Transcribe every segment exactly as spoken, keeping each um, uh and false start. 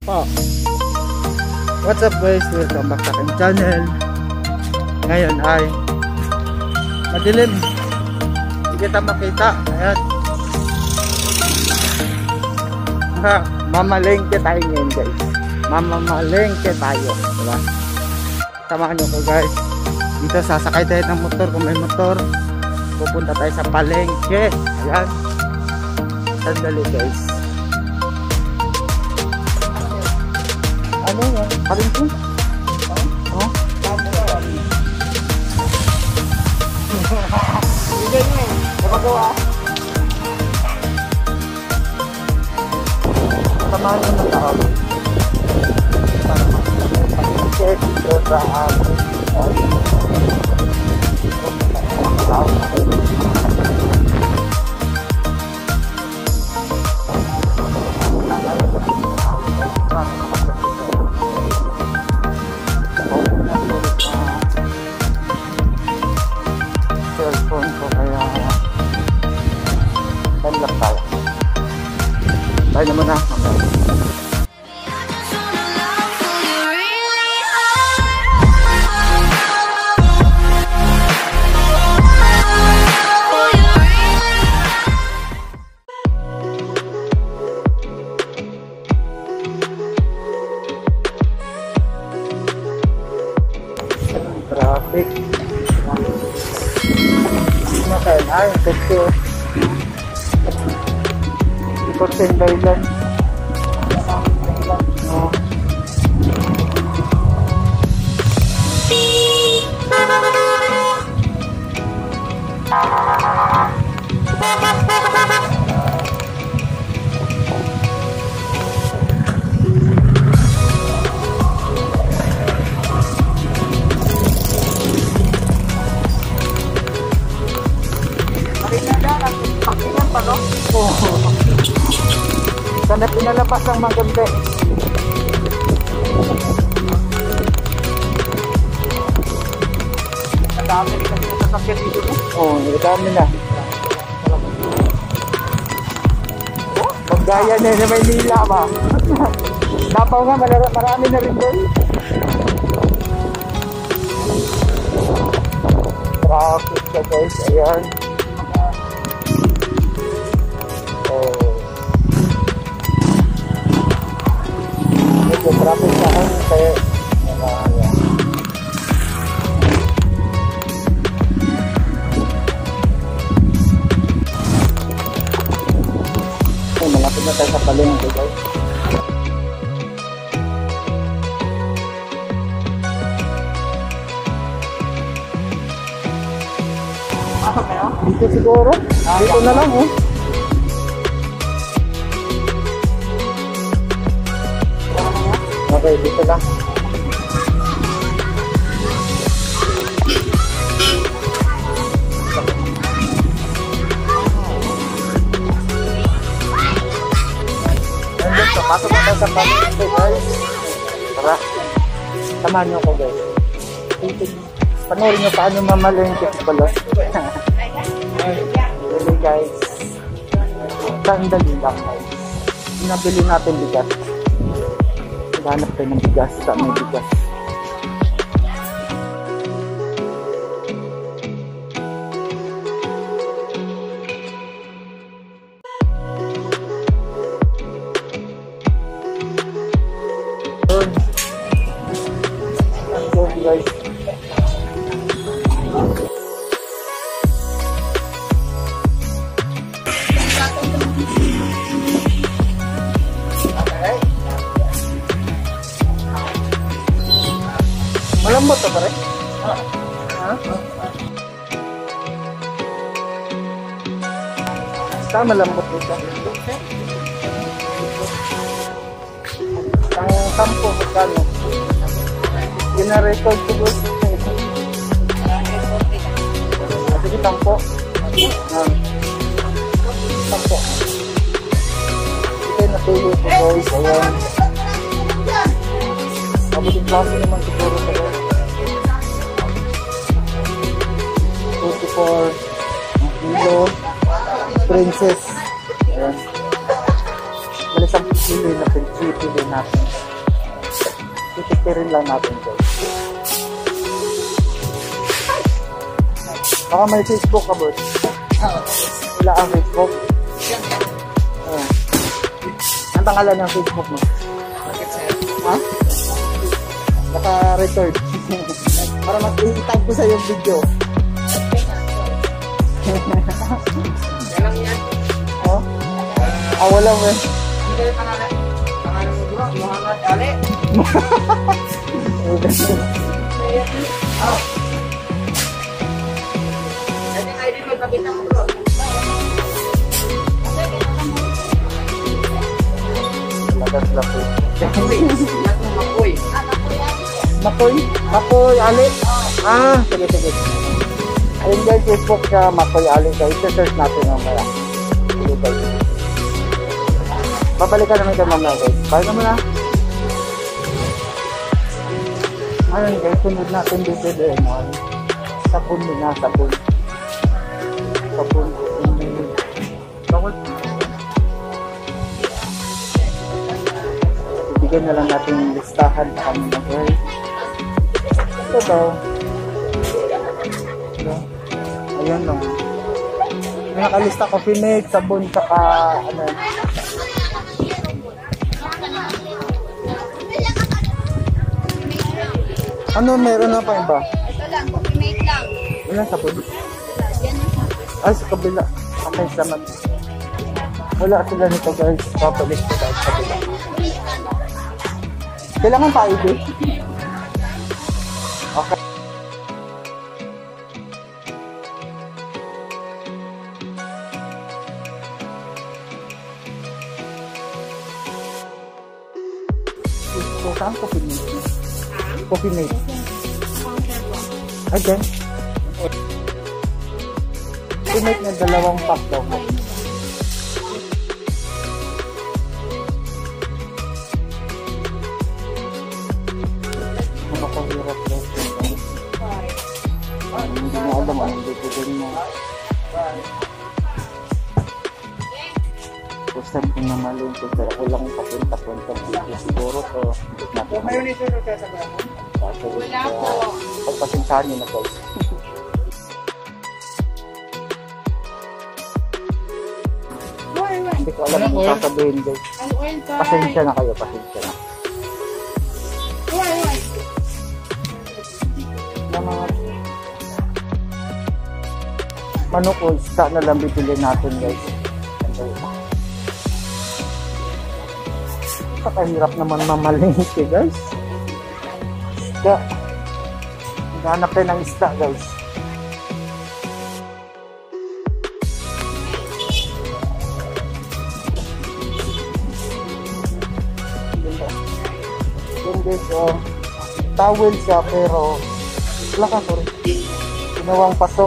po. What's up guys? Welcome back sa aking channel. Ngayon ay madilim. Hindi kita makita. Ayan. Ha, mamalengke tayo ngayon guys. Mamamalengke tayo. Diba? Samahan nyo ko guys. Dito sasakay tayo ng motor kung may motor. Pupunta tayo sa palengke. Ayan. Sandali guys. Ano yan? Palengke? Oh? Oh? Hindi nga. Napagawa. Samahan nyo ng tao. Para palengke dito sa amin. Cellphone ko kaya tanlap tayo. Tayo naman na. Traffic. Makain ay, kasi ipagsin dailan. Oh. Oh. Sana pinalabas ng maganda. Madami rin kasi sasakyan dito. Oo, oh, madami na. Oh, paggaya na yun na Maynila ba? Dapaw nga, marami na rin doon. Traffic ka guys, ayan. Medyo traffic na ako kaya ayan. Okay, malapit na tayo sa palengke guys. Dito siguro? Dito na lang oh. Okay, dito lang. Nandito, pasok na tayo sa palengke guys. Tara, samahan nyo ko guys. Panoorin nyo paano mamalengke pala. Really guys. Sandali lang guys. Nabili natin bigas. Hanap tayo ng bigas sa may bigas. So guys, malambot ka pare? Ha? Basta malambot dito. Ang tampo, magkano? Gina-record ko doon. Sige, tampo. Tampo. Ito yung natuloy ko guys. Ayan. Mabuting klase naman siguro sa guys. twenty-four kilo princess. Ayan. Balisang Pili natin, pili natin. Titipirin lang natin guys. Baka may Facebook ka, boss? Wala ang Facebook? Oh. Ang pangalan ng Facebook mo? Ha? Naka-record. Para mag-i-tag ko sa yung video. Yan yan. Oh? Ah, wala mo eh. Hindi kayo pangalan. Pangalan mo bro, Muhammad Ali. Oh. Jadi I D mo kapitan mo bro. Lagas lang po. Makoy. Makoy. Makoy? Makoy Ali? Ah, sige sige. Ayun guys, Facebook siya, Makoy Ali guys. I-search natin mamaya. Sige guys. Babalikan naman kayo mamaya guys. Bye naman na. Ayun guys, sunod natin dito din. Sabon din na, sabon. Sabon. Sabon. Ibigyan na lang natin yung listahan sa kanila guys. Ito daw. Ayan lang. May nakalista coffee mix, sabon, saka ano. Ano meron na pa iba? Ito lang, coffee mate lang. Wala sabon. Yan yung Ay, sa kabila. Okay, salamat. Wala sila nito guys. Papalit ko tayo sa kabila. Kailangan pa I D? Okay. So, saan coffee mate? Coffee mate. Again? Coffee mate na dalawang pack daw mo. Nakakahirap daw siya. Hindi mo alam anong bibigyan mo. First time kong namalin ko, pero ako lang papunta-punta dito siguro to. Mayroon ito ito sa gano'n. Wala po. Pagpasinsahan nyo na guys. Hindi ko alam kung sasabihin guys. Ang oil pa. Pasensya na kayo, pasensya na. Na mga manok o isda na lang bibili natin guys. Pakahirap naman mamalingki guys. Isda. Naghanap tayo ng isda guys. Yan guys, oh, towel siya pero wala ka sorry. Ginawang paso.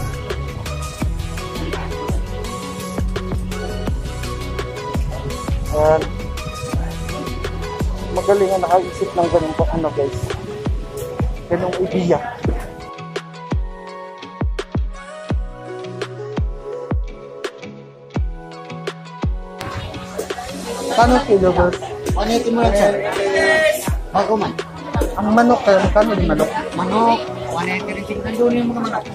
And magaling ang nakaisip ng ganun po ano guys. Ganung ideya. Paano kilo boss? Ano ito mo lang sir? Bago man. Ang manok kaya kano yung manok? Manok. Wala ito rin tingnan doon yung mga manok.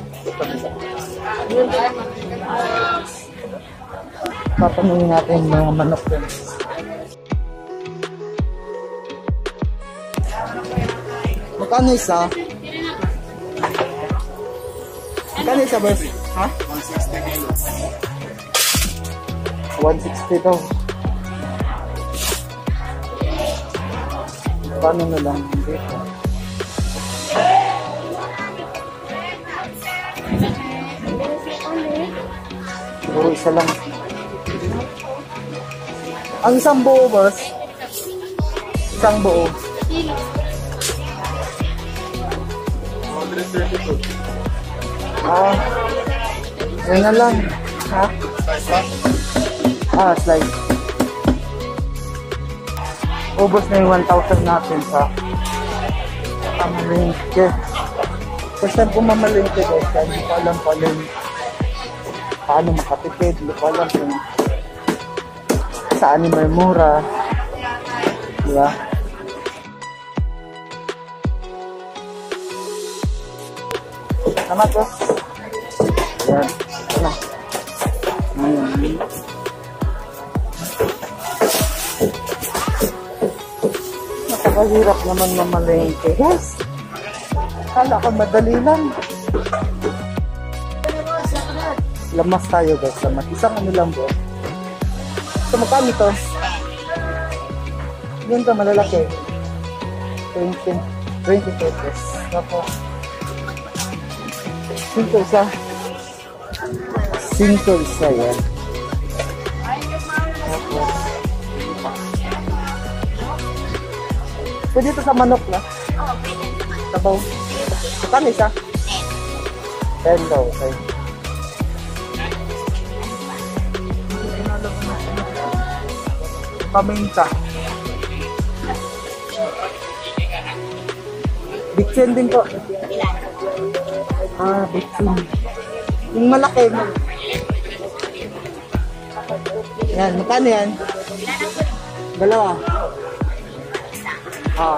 Papanungin natin yung mga manok din. Magkano isa? Magkano isa boss? Ha? one sixty kilos. one sixty daw. Paano na lang dito? Siguro isa lang. Ang isang buo boss? Isang buo. Ah, yan na lang. Ha? Ah, slide. Ubos na yung one thousand natin sa pamalingke. First time kung mamalingke guys, kaya hindi ko alam pala paano makatipid, hindi ko alam kung saan yung may mura. Diba? Salamat boss. Ayan. Ito na. Ayan. Napakahirap naman mamalengke. Guys, kala ko madali lang. Lamas tayo guys. Lamas. Isang ano lang bro. So magkano ito? Yun ka malalaki. twenty, twenty pesos. Tapos cinco isa. Cinco isa yan. Pwede ito sa manok na? Sabaw. Saan isa? ten daw. Okay. Paminta. Bitsin din po. Ah, bitsin. Yung malaki. Yan, magkano yan? Dalawa. Ah.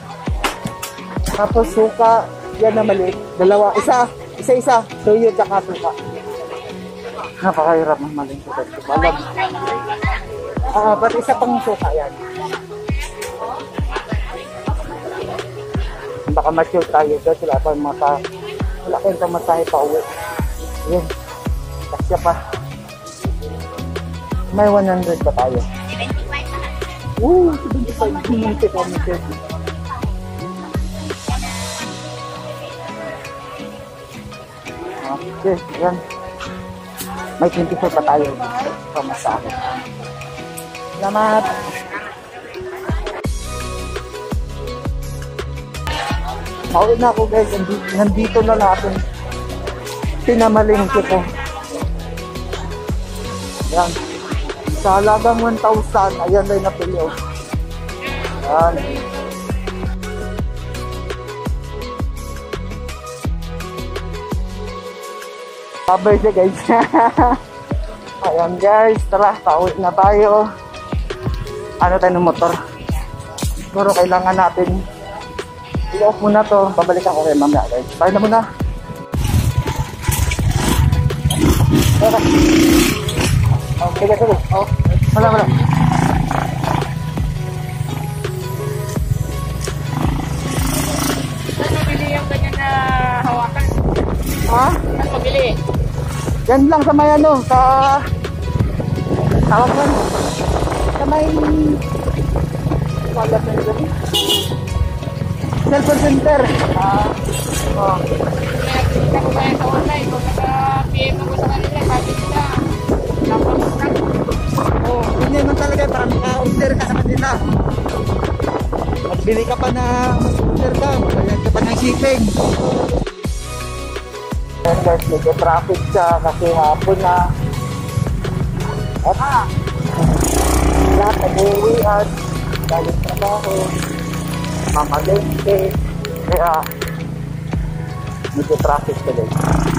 Tapos suka, yan na maliit. Dalawa, isa, isa-isa. Tuyo tsaka suka. Napakahirap ng malingkot. Alam. Ah, ba't isa pang suka yan? Baka mature tayo guys, wala pa mata. Wala kayong pamasahe pa uwi. Yan. Kasya pa. May one hundred pa tayo. Woo! seventy-five. Hindi pa mature. Okay, yan. May twenty-four pa tayo. Pamasahe. Salamat! Pauwi na ako guys, nandito na natin pinamalingki ko. Yan. Sa halagang one thousand, ayan na yung napili. Yan. Bye-bye siya guys. Ayan guys, tara, pauwi na tayo. Ano tayo ng motor? Siguro kailangan natin i-off muna to. Babalikan ko kayo mamaya guys. Tayo na muna. Okay. Okay guys, okay. Oh, wala, wala. Saan mabili yung ganyan na hawakan? Ha? Saan mabili? Yan lang sa may ano, sa tawag mo. Sa may wala sa nito. Cellphone center. Ah, oh. Kaya kita ko kaya sa online. Kung naka-P M ako sa kanila, sabi nila, napang stock. Oh, yun naman talaga para maka-order ka sa kanila. Magbili ka pa na mag-order ka, magbayad ka pa ng shipping. Ayan guys, medyo traffic siya kasi hapon na. At lahat nag-uwian, galing trabaho, mamalengke, kaya medyo traffic siya guys.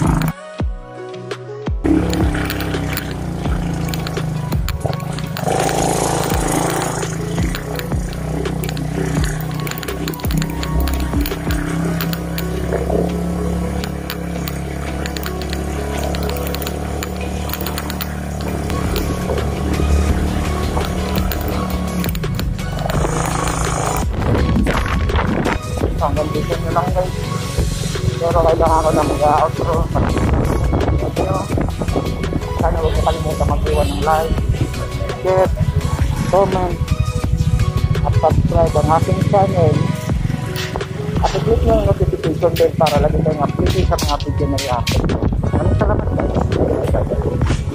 Hanggang dito nyo lang guys. Pero kailangan ko na mag-outro. Sana huwag mo kalimutan mag-iwan ng like, share, comment, at subscribe ang aking channel. At i-click nyo yung notification bell para lagi kayong update sa mga video na i-upload. Maraming salamat guys.